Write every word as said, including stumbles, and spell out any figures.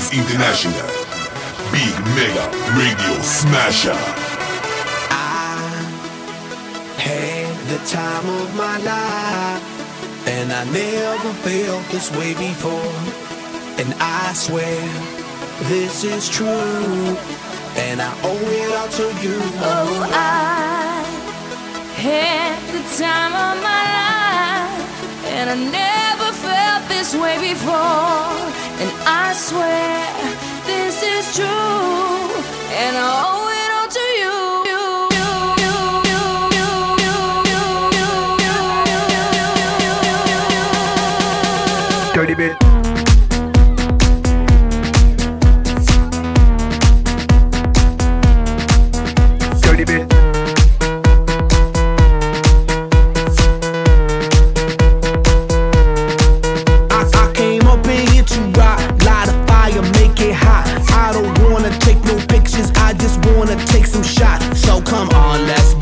Dance International. Big Mega Radio Smasher. I had the time of my life, and I never felt this way before. And I swear this is true, and I owe it all to you. Oh, I had the time of my life, and I never felt this way before. And I swear this is true, and I owe it all to you. Dirty bit. Dirty bit. I, I came up in here to rock, light a fire, make it hot. I don't wanna take no pictures, I just wanna take some shots. So come on, let's